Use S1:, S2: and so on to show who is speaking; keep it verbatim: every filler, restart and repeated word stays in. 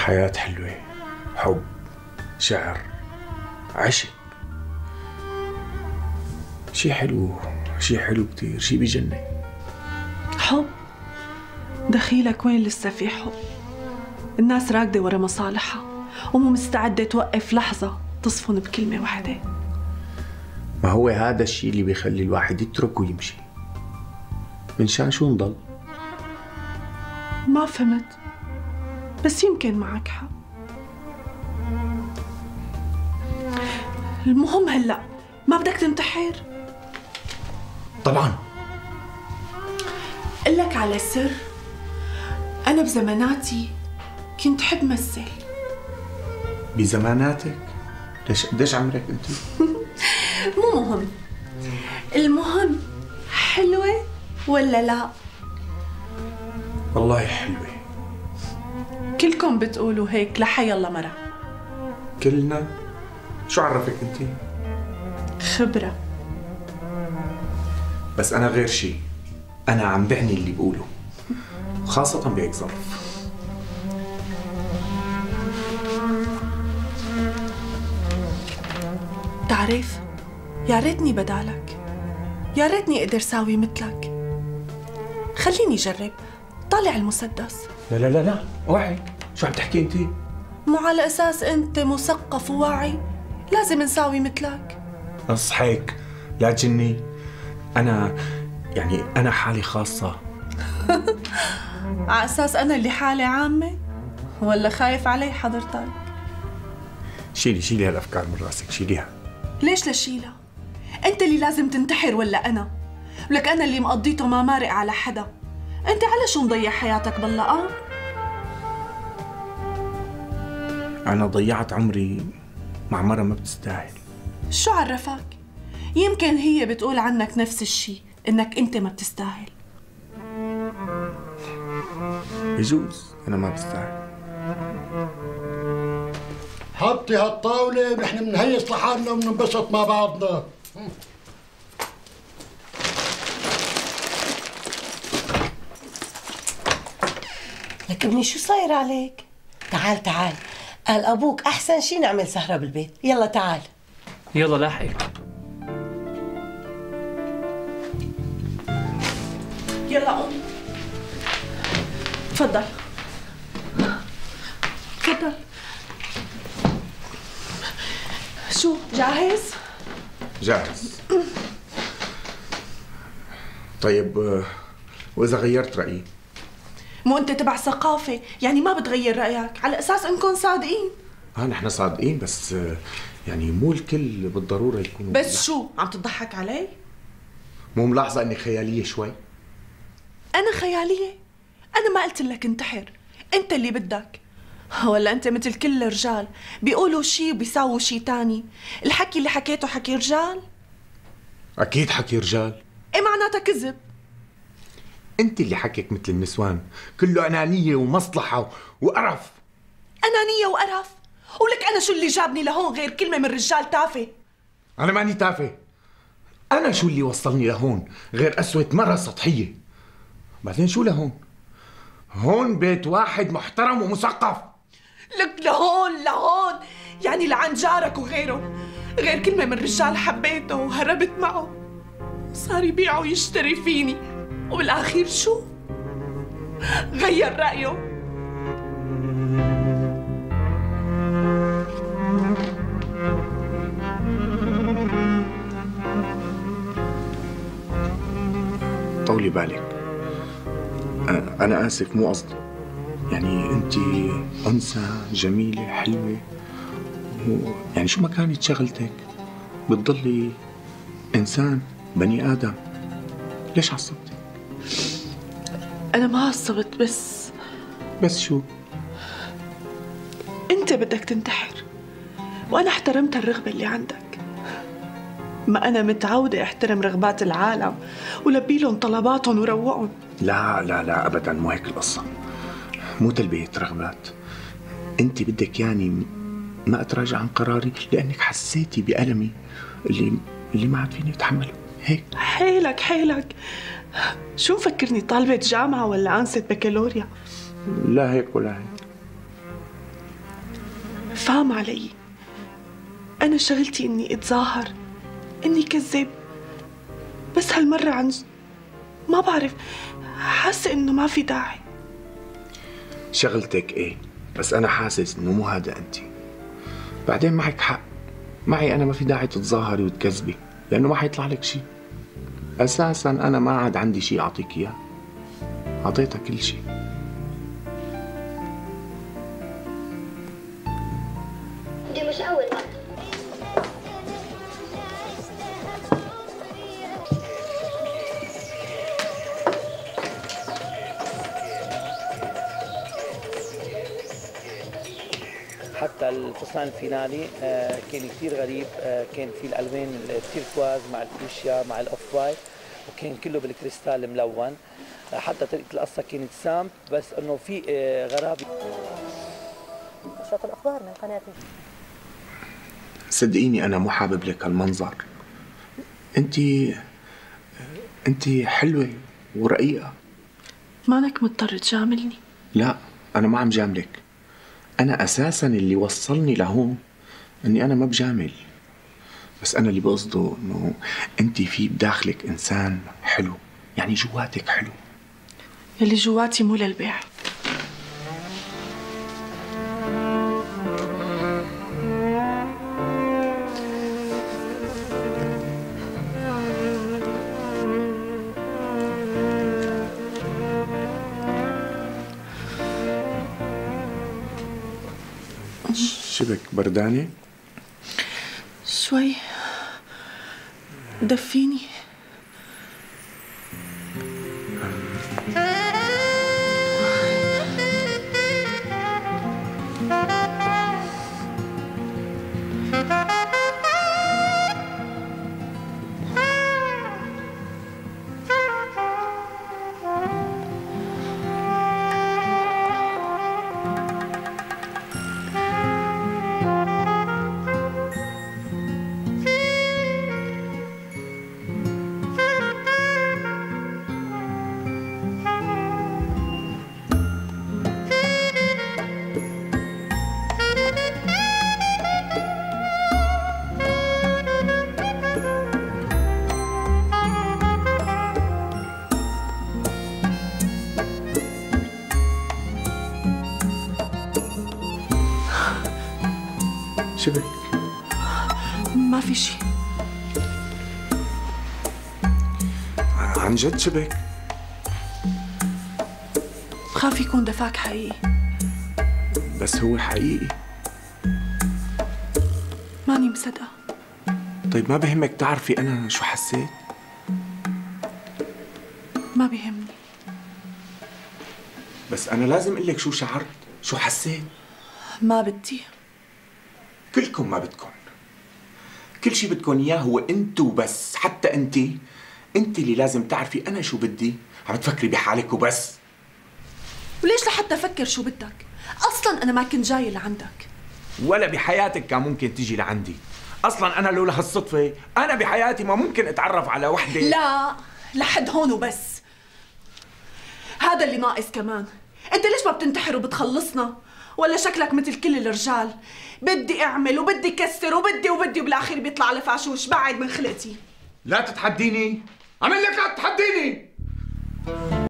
S1: الحياة حلوة، حب، شعر، عشق، شي حلو، شي حلو كتير، شي بجنن.
S2: حب؟ دخيلك وين لسه في حب؟ الناس راكدة ورا مصالحها ومو مستعدة توقف لحظة تصفن بكلمة واحدة.
S1: ما هو هذا الشيء اللي بيخلي الواحد يترك ويمشي. من شان شو نضل؟
S2: ما فهمت، بس يمكن معك حق. المهم هلأ ما بدك تنتحر؟
S1: طبعا.
S2: قل لك على سر، أنا بزماناتي كنت حب مثل.
S1: بزماناتك؟ ليش قديش عمرك انت؟
S2: مو مهم، المهم حلوة ولا لا؟
S1: والله حلوة.
S2: كلكم بتقولوا هيك لحي الله مرة.
S1: كلنا؟ شو عرفك انت؟
S2: خبرة.
S1: بس أنا غير شيء، أنا عم بعني اللي بقوله، خاصة بهيك ظرف.
S2: تعرف، يا ريتني بدالك، يا ريتني اقدر ساوي مثلك. خليني جرب، طالع المسدس.
S1: لا لا لا لا، اوعي، شو عم تحكي انت؟
S2: مو على اساس انت مثقف وواعي لازم نساوي مثلك.
S1: اصحيك، لا تجني. انا يعني انا حالي خاصة.
S2: على اساس انا اللي حالي عامة؟ ولا خايف علي حضرتك؟
S1: شيلي شيلي هالافكار من راسك، شيليها.
S2: ليش لشيلها؟ انت اللي لازم تنتحر ولا انا؟ ولك انا اللي مقضيته ما مارق على حدا. انت على شو مضيع حياتك بالله؟ اه
S1: انا ضيعت عمري مع مرة ما بتستاهل.
S2: شو عرفك؟ يمكن هي بتقول عنك نفس الشي، انك انت ما بتستاهل.
S1: يجوز انا ما بستاهل.
S3: حطي هالطاولة ونحن بنهيص لحالنا وبننبسط مع بعضنا.
S4: لك ابني شو صاير عليك؟ تعال تعال، قال ابوك احسن شي نعمل سهرة بالبيت، يلا تعال.
S5: يلا لاحقك.
S2: يلا قوم. تفضل تفضل. شو جاهز؟
S1: جاهز. طيب واذا غيرت رأيي؟
S2: مو انت تبع ثقافة، يعني ما بتغير رأيك على اساس انكم صادقين.
S1: اه نحن صادقين، بس يعني مو الكل بالضرورة يكونوا.
S2: بس شو عم تضحك علي؟
S1: مو ملاحظة اني خيالية شوي؟
S2: انا خيالية؟ انا ما قلت لك انتحر، انت اللي بدك. ولا انت مثل كل الرجال بيقولوا شي وبيساووا شي تاني. الحكي اللي حكيته حكي رجال؟
S1: اكيد حكي رجال.
S2: ايه معناتها كذب؟
S1: انت اللي حكيك مثل النسوان، كله انانية ومصلحة وقرف.
S2: انانية وقرف؟ ولك انا شو اللي جابني لهون غير كلمة من رجال تافه؟
S1: انا ماني تافه. انا شو اللي وصلني لهون غير قسوة مرة سطحية؟ بعدين شو لهون؟ هون بيت واحد محترم ومثقف.
S2: لك لهون لهون يعني لعند جارك وغيره، غير كلمة من رجال حبيته وهربت معه، صار يبيع ويشتري فيني، وبالآخير شو؟ غير رأيه.
S1: طولي بالك، أنا آسف مو قصدي. يعني أنت أنثى جميلة حلوة، يعني شو ما كانت شغلتك بتضلي إنسان بني آدم. ليش عصبتي؟
S2: أنا ما عصبت، بس
S1: بس شو؟
S2: أنت بدك تنتحر وأنا احترمت الرغبة اللي عندك. ما أنا متعودة احترم رغبات العالم ولبي لهم طلباتهم وروقهم.
S1: لا لا لا أبداً، مو هيك القصة، مو تلبية رغبات. أنت بدك يعني ما أتراجع عن قراري لأنك حسيتي بألمي اللي اللي ما عاد فيني أتحمله، هيك؟
S2: حيلك حيلك، شو مفكرني طالبة جامعة ولا أنسة بكالوريا؟
S1: لا هيك ولا هيك.
S2: فهم علي. أنا شغلتي إني أتظاهر إني كذاب، بس هالمرة عن ما بعرف، حاسة إنه ما في داعي.
S1: شغلتك ايه، بس انا حاسس انه مو هذا انت. بعدين معك حق، معي انا ما في داعي تتظاهري وتكذبي، لانه ما حيطلع لك شيء. اساسا انا ما عاد عندي شيء اعطيك اياه، اعطيتك كل شيء.
S6: دي مش اول مرة.
S7: حتى الفستان الفينالي كان كثير غريب، كان في الالوان التيركواز مع الفوشيا مع الاوف وايت، وكان كله بالكريستال الملون. حتى طريقه القصه كانت سامب، بس انه في غرابه.
S6: نشرة الاخبار من قناه.
S1: صدقيني انا مو حابب لك هالمنظر. انت انت حلوه ورقيقه.
S2: مانك مضطر تجاملني.
S1: لا انا ما عم جاملك، أنا أساساً اللي وصلني لهون إني أنا ما بجامل، بس أنا اللي بقصده إنه أنت في بداخلك إنسان حلو، يعني جواتك حلو.
S2: يلي جواتي مو للبيع.
S1: شبك بردانة؟
S2: شوي دفيني.
S1: شبك؟
S2: ما في شي.
S1: عن جد شبك؟
S2: بخاف يكون دفاك حقيقي.
S1: بس هو حقيقي.
S2: ماني مصدقة.
S1: طيب ما بهمك تعرفي أنا شو حسيت؟
S2: ما بيهمني.
S1: بس أنا لازم أقول لك شو شعرت، شو حسيت.
S2: ما بدي.
S1: كلكم ما بدكم. كل شي بدكم إياه هو أنت وبس، حتى أنت. أنت اللي لازم تعرفي أنا شو بدي، عم تفكري بحالك وبس.
S2: وليش لحتى أفكر شو بدك؟ أصلاً أنا ما كنت جاية لعندك.
S1: ولا بحياتك كان ممكن تيجي لعندي. أصلاً أنا لولا هالصدفة أنا بحياتي ما ممكن أتعرف على وحدة.
S2: لا لحد هون وبس. هذا اللي ناقص كمان. أنت ليش ما بتنتحر وبتخلصنا؟ ولا شكلك مثل كل الرجال، بدي أعمل وبدي كسر وبدي وبدي وبالآخر بيطلع على فاشوش. بعد من خلقتي.
S1: لا تتحديني، عمل لك لا تتحديني.